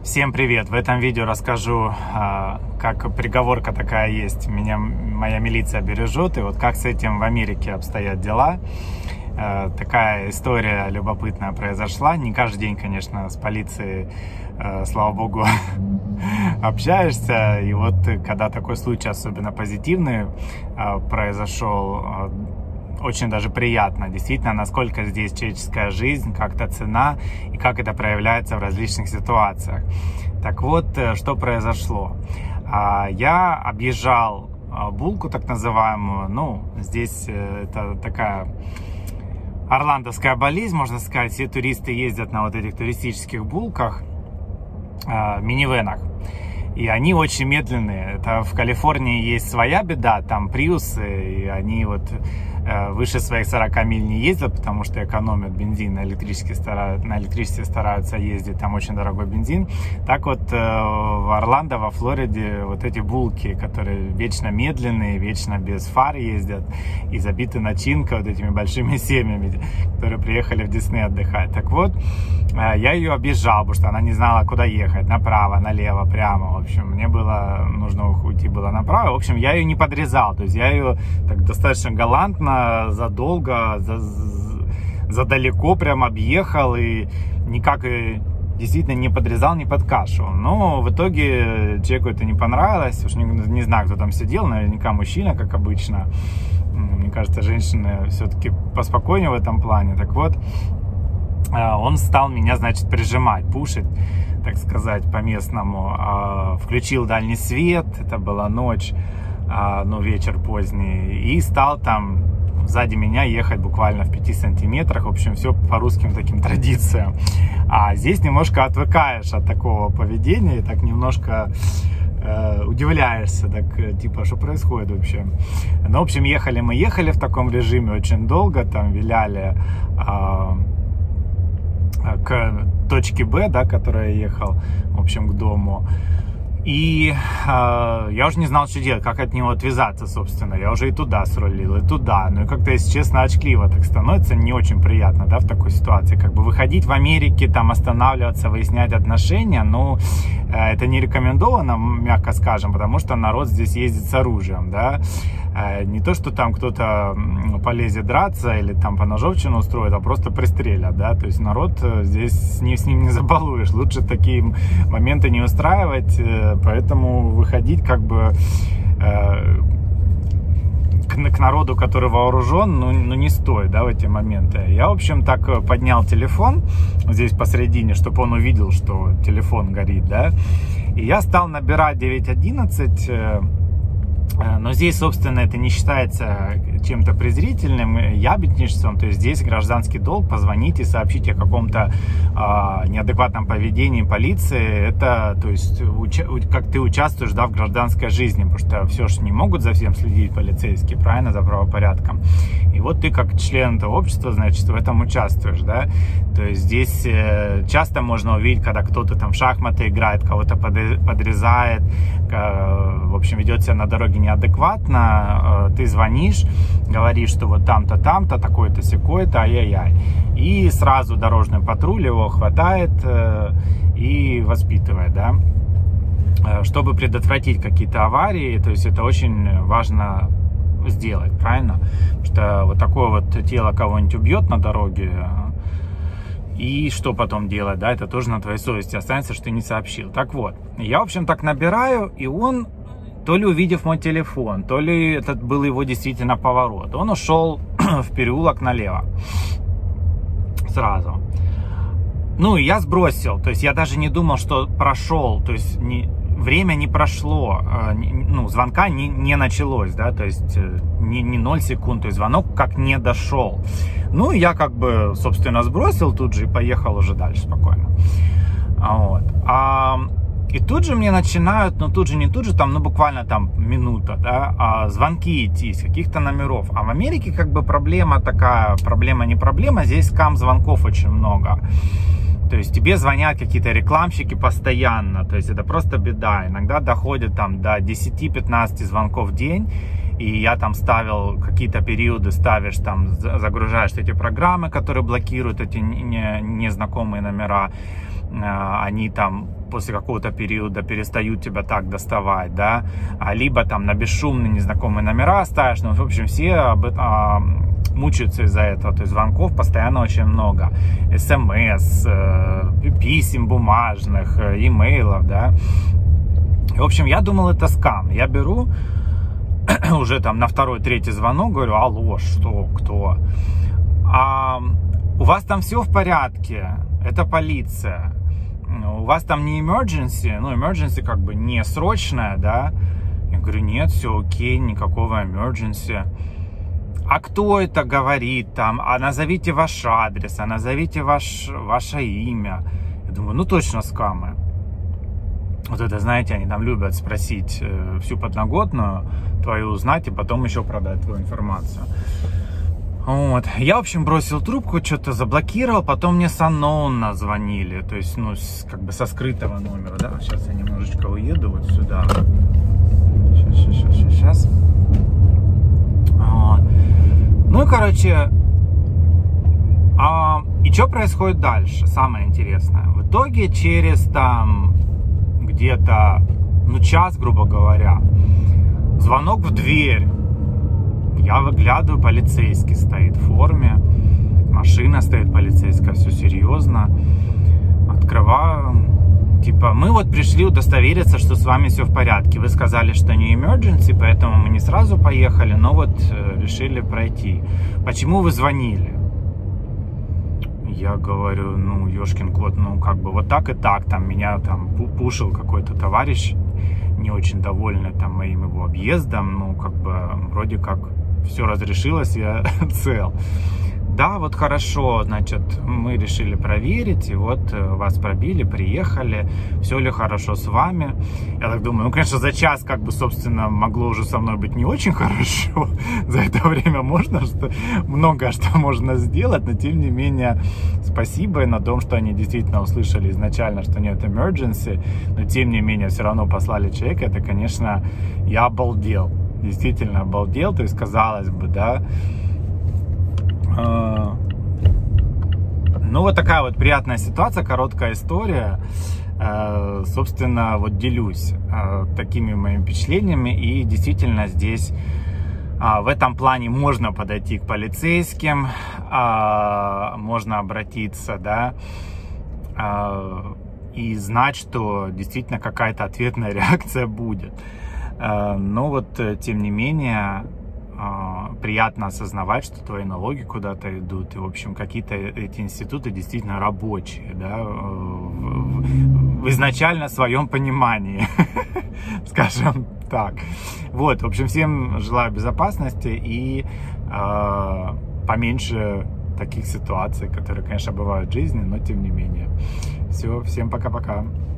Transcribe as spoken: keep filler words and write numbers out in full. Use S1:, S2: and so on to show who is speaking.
S1: Всем привет! В этом видео расскажу, как приговорка такая есть. Меня моя милиция бережет, и вот как с этим в Америке обстоят дела. Такая история любопытная произошла. Не каждый день, конечно, с полицией, слава богу, общаешься. И вот когда такой случай, особенно позитивный, произошел, очень даже приятно, действительно, насколько здесь человеческая жизнь, как-то цена и как это проявляется в различных ситуациях. Так вот, что произошло. Я объезжал булку, так называемую, ну, здесь это такая орландовская болезнь, можно сказать, все туристы ездят на вот этих туристических булках, минивенах. И они очень медленные. Это в Калифорнии есть своя беда, там приусы, и они вот э, выше своих сорока миль не ездят, потому что экономят бензин, на электричестве, стараются, на электричестве стараются ездить, там очень дорогой бензин. Так вот э, в Орландо, во Флориде вот эти булки, которые вечно медленные, вечно без фар ездят и забиты начинкой вот этими большими семьями, которые приехали в Дисней отдыхать. Так вот, э, я ее объезжал, потому что она не знала, куда ехать, направо, налево, прямо. В общем, мне было нужно уйти было направо. В общем, я ее не подрезал. То есть я ее так достаточно галантно, задолго, за, задалеко прям объехал и никак действительно не подрезал, не подкашивал. Но в итоге человеку это не понравилось. Уж не, не знаю, кто там сидел, наверняка мужчина, как обычно. Мне кажется, женщины все-таки поспокойнее в этом плане. Так вот, он стал меня, значит, прижимать, пушить, так сказать, по-местному. Включил дальний свет, это была ночь, ну, вечер поздний, и стал там сзади меня ехать буквально в пяти сантиметрах. В общем, все по русским таким традициям. А здесь немножко отвыкаешь от такого поведения, и так немножко э, удивляешься, так типа, что происходит вообще. Ну, в общем, ехали мы, ехали в таком режиме очень долго, там виляли э, к точке Б, да, которая я ехал, в общем, к дому. И э, я уже не знал, что делать, как от него отвязаться, собственно. Я уже и туда срулил, и туда. Ну и как-то, если честно, очкливо так становится, не очень приятно, да, в такой ситуации. Как бы выходить в Америке, там останавливаться, выяснять отношения, ну, э, это не рекомендовано, мягко скажем, потому что народ здесь ездит с оружием, да. Э, не то, что там кто-то полезет драться или там по ножовщину устроит, а просто пристрелят, да. То есть народ здесь с ним, с ним не забалуешь. Лучше такие моменты не устраивать, э, поэтому выходить как бы э, к, к народу, который вооружен, ну, ну не стоит, да, в эти моменты. Я, в общем, так поднял телефон здесь посередине, чтобы он увидел, что телефон горит, да. И я стал набирать девять одиннадцать. Э, Но здесь, собственно, это не считается чем-то презрительным, ябедничеством. То есть здесь гражданский долг, позвоните, сообщите о каком-то э, неадекватном поведении полиции. Это, то есть, уча- как ты участвуешь, да, в гражданской жизни, потому что все же не могут за всем следить полицейские, правильно, за правопорядком. И вот ты как член этого общества, значит, в этом участвуешь, да. То есть здесь э, часто можно увидеть, когда кто-то там в шахматы играет, кого-то подрезает, э, в общем, ведет себя на дороге неадекватно, ты звонишь, говоришь, что вот там-то, там-то, такое-то, сякое-то, ай-яй-яй. И сразу дорожный патруль его хватает и воспитывает, да. Чтобы предотвратить какие-то аварии, то есть это очень важно сделать, правильно? Потому что вот такое вот тело кого-нибудь убьет на дороге, и что потом делать, да, это тоже на твоей совести останется, что ты не сообщил. Так вот, я, в общем, так набираю, и он, то ли увидев мой телефон, то ли это был его действительно поворот, он ушел в переулок налево сразу. Ну, и я сбросил, то есть я даже не думал, что прошел, то есть не, время не прошло, ну, звонка не, не началось, да, то есть не, не ноль секунд, то есть звонок как не дошел. Ну, я как бы, собственно, сбросил тут же и поехал уже дальше спокойно. Вот. А, и тут же мне начинают, ну, тут же не тут же, там, ну, буквально там минута, да, а звонки идти с каких-то номеров. А в Америке как бы проблема такая, проблема не проблема, здесь скам-звонков очень много. То есть тебе звонят какие-то рекламщики постоянно, то есть это просто беда. Иногда доходит там до десяти-пятнадцати звонков в день. И я там ставил какие-то периоды, ставишь там, загружаешь эти программы, которые блокируют эти незнакомые номера. они там после какого-то периода перестают тебя так доставать, да, либо там на бесшумные незнакомые номера ставишь, ну, в общем, все об этом мучаются из-за этого, то есть звонков постоянно очень много, смс, писем бумажных, имейлов, да. В общем, я думал, это скам. Я беру уже там на второй, третий звонок, говорю: алло, что, кто? А у вас там все в порядке? Это полиция. У вас там не emergency? Ну, emergency как бы не срочная, да? Я говорю: нет, все окей, никакого emergency. А кто это говорит там? А назовите ваш адрес, а назовите ваш, ваше имя. Я думаю, ну точно скамы. Вот это, знаете, они там любят спросить э, всю подноготную твою, узнать и потом еще продать твою информацию. Вот. Я, в общем, бросил трубку, что-то заблокировал, потом мне с unknown звонили, то есть, ну, с, как бы со скрытого номера, да. Сейчас я немножечко уеду вот сюда. Сейчас, сейчас, сейчас, сейчас, сейчас. Вот. Ну и, короче, а, и что происходит дальше? Самое интересное. В итоге через там где-то, ну, час, грубо говоря, звонок в дверь. Я выглядываю, полицейский стоит в форме, машина стоит полицейская, все серьезно. Открываю, типа: мы вот пришли удостовериться, что с вами все в порядке. Вы сказали, что не emergency, поэтому мы не сразу поехали, но вот решили пройти. Почему вы звонили? Я говорю: ну, ёшкин кот, ну, как бы вот так и так, там, меня там пушил какой-то товарищ, не очень довольный там моим его объездом, ну, как бы, вроде как все разрешилось, я цел. Да, вот хорошо, значит, мы решили проверить, и вот вас пробили, приехали, все ли хорошо с вами. Я так думаю, ну, конечно, за час, как бы, собственно, могло уже со мной быть не очень хорошо. За это время можно, что много что можно сделать, но, тем не менее, спасибо на том, что они действительно услышали изначально, что нет emergency, но, тем не менее, все равно послали человека. Это, конечно, я обалдел, действительно обалдел, то есть, казалось бы, да. Ну, вот такая вот приятная ситуация, короткая история. Собственно, вот делюсь такими моими впечатлениями. И действительно здесь в этом плане можно подойти к полицейским, можно обратиться, да, и знать, что действительно какая-то ответная реакция будет. Но вот, тем не менее, приятно осознавать, что твои налоги куда-то идут, и, в общем, какие-то эти институты действительно рабочие, да, в, в изначально своем понимании, скажем так. Вот, в общем, всем желаю безопасности и э, поменьше таких ситуаций, которые, конечно, бывают в жизни, но тем не менее. Все, всем пока-пока.